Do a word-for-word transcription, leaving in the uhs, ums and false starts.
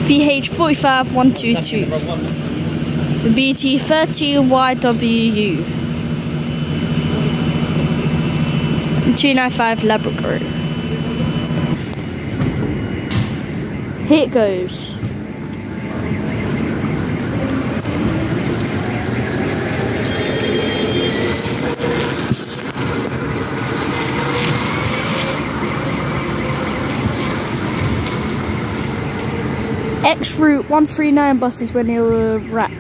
V H four five one two two, B T thirteen Y W U, two ninety-five Labrador. Here it goes. Ex route one three nine buses when they were wrapped.